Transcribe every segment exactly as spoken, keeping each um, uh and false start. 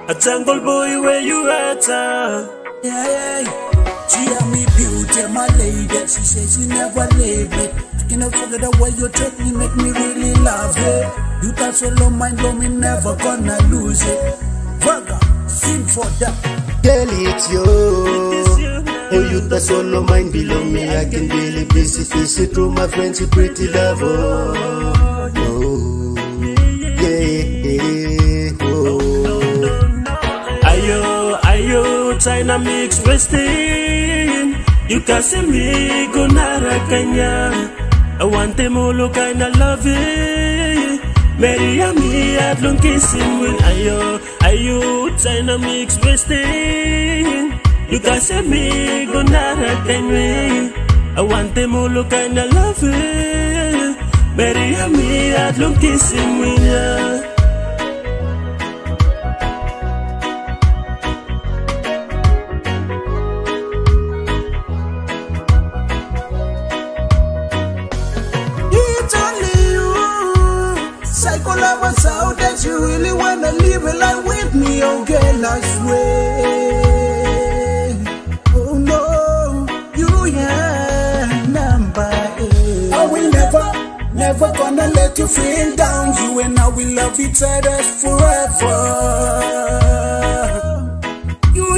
A jungle boy, where you at? Uh? Yeah, yeah. She and me beauty, my lady. She says she never leave it. I cannot forget the way you take me, make me really love it. You got solo mind, but me never gonna lose it. Burger, sing for that. Girl, it's you. Oh, you got solo mind below me. I can really visit, visit through my friends, you pretty lover. Oh, yeah, oh. Ayo, ayo, China mix Westin. You can see me go narakanya. I want them all look kinda love it. Marry me at long kissing with ayo, ayo, China mix Westin. You can see me go narakanya. I want them all look kinda love it. Marry me at long kissing with ya. What's out that you really wanna live a life with me, oh girl, I swear. Oh no, you yeah, number eight. I will never, never gonna let you feel down. You and I will love each other forever. You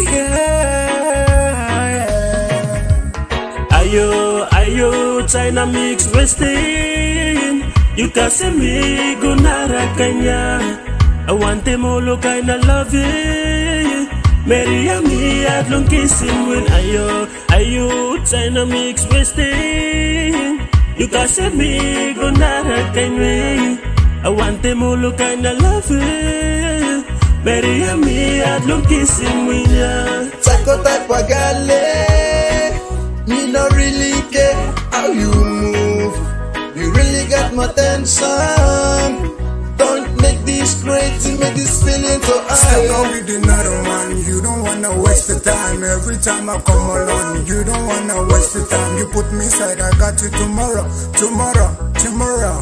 yeah. Ayo, ayo, China mix Westin. You can see me go narakanya. I want them all look kinda love it. Marry me at long kissing with ayo, ayo, China mix Westin. You can see me go narakanya. I want them all look kinda love it. Marry me at long kissing with ya. Psycho type of girl, me no really care how you move. You really got my attention. Don't make this crazy, make this feeling so high. Step out with another man. You don't wanna waste the time. Every time I come along, you don't wanna waste the time. You put me aside, I got you tomorrow, tomorrow, tomorrow.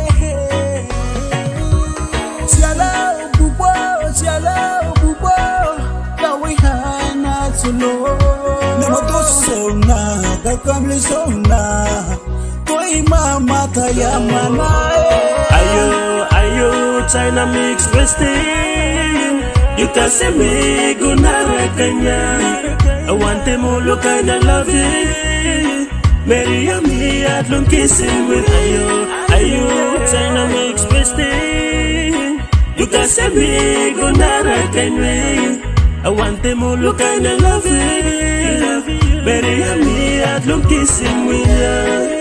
Cielo, bubo, cielo, bubo. Now we have not to know. Never do so now, that come so now. Mama tayamana. Ayo, ayo, China mix Westin. You can see me go narakanya. I want them all look kinda love it. Marry me at long kissing with ayo, ayo, China mix Westin. You can see me go narakanya. I want them all look kinda love it. Marry me at long kissing with ya.